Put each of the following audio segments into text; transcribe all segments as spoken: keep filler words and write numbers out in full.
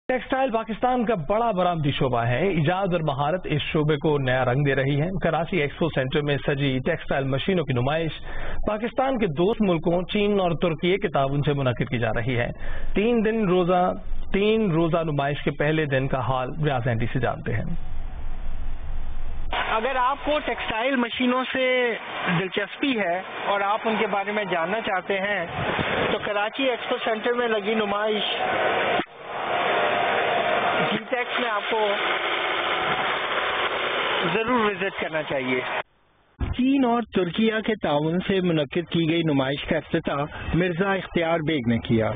Textile Pakistan کا بڑا برآمدی شعبہ ہے. ایجاد اور مہارت اس شعبے کو نیا رنگ دے رہی ہے. کراچی ایکسپو سینٹر میں سجی ٹیکسٹائل مشینوں کی نمائش پاکستان کے دوست ملکوں چین اور ترکی کے تعاون سے منعقد کی جا رہی ہے. تین دن روزہ تین روزہ نمائش کے پہلے دن کا حال ریاض اینڈی سے جانتے ہیں. اگر آپ کو ٹیکسٹائل مشینوں سے دلچسپی ہے اور آپ ان کے بارے میں جاننا چاہتے ہیں تو کراچی ایکسپو سینٹر میں لگی نمائش جی ٹیکس میں آپ کو ضرور وزٹ کرنا چاہیے. چین اور ترکیہ کے تعاون سے منعقد کی گئی نمائش کا افتتاح مرزا اختیار بیگ نے کیا.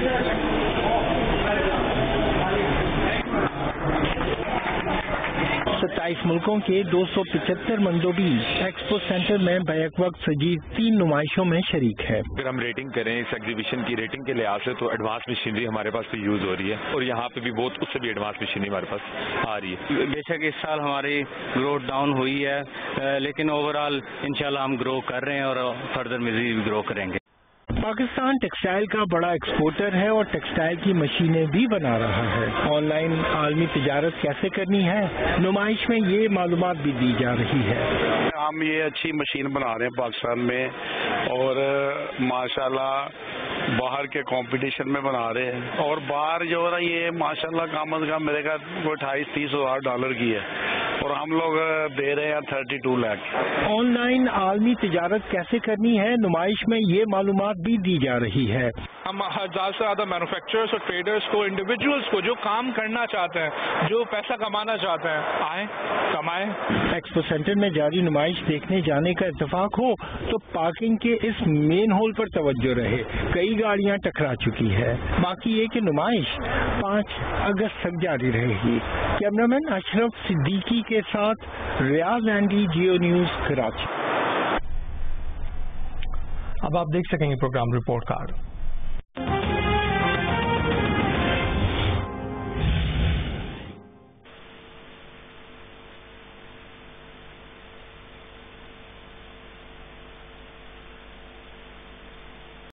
ستائیس ملکوں کے دو سو پچہتر مندوبین ایکسپو سینٹر میں بیک وقت سجی تین نمائشوں میں شریک ہے. اگر ہم ریٹنگ کریں اس ایگزیبیشن کی ریٹنگ کے لحاظ سے تو ایڈوانس مشینری ہمارے پاس بھی یوز ہو رہی ہے اور یہاں پہ بھی بہت اس سے بھی ایڈوانس مشینری ہمارے پاس آ رہی ہے. بے شک اس سال ہماری گروتھ ڈاؤن ہوئی ہے لیکن اوور آل انشاءاللہ ہم گرو کر رہے ہیں اور فردر مزید بھی گرو کریں گے. پاکستان ٹیکسٹائل کا بڑا ایکسپورٹر ہے اور ٹیکسٹائل کی مشینیں بھی بنا رہا ہے. آن لائن عالمی تجارت کیسے کرنی ہے نمائش میں یہ معلومات بھی دی جا رہی ہے. ہم یہ اچھی مشین بنا رہے ہیں پاکستان میں اور ماشاءاللہ باہر کے کمپٹیشن میں بنا رہے ہیں اور باہر جو ہے یہ ماشاءاللہ کم از کم میرے خیال کوئی اٹھائیس تیس ہزار ڈالر کی ہے اور ہم لوگ دے رہے ہیں thirty two lakh. Online عالمی تجارت کیسے کرنی ہے نمائش میں یہ معلومات بھی دی جا رہی ہے. ہم زیادہ سے زیادہ مینوفیکچررز اور ٹریڈرز کو انڈیویجولز کو جو کام کرنا چاہتے ہیں جو پیسہ کمانا چاہتے ہیں آئیں کمائیں. ایکسپو سینٹر میں جاری نمائش دیکھنے جانے کا اتفاق ہو تو پارکنگ کے اس مین ہول پر توجہ رہے. کئی گاڑیاں ٹکرا چکی ہے. باقی یہ کہ نمائش پانچ اگست تک جاری رہے گی. کیمرامین اشرف صدیقی کے ساتھ ریاض اینڈی جیو نیوز کراچی. اب آپ دیکھ سکیں گے پروگرام رپورٹ کارڈ.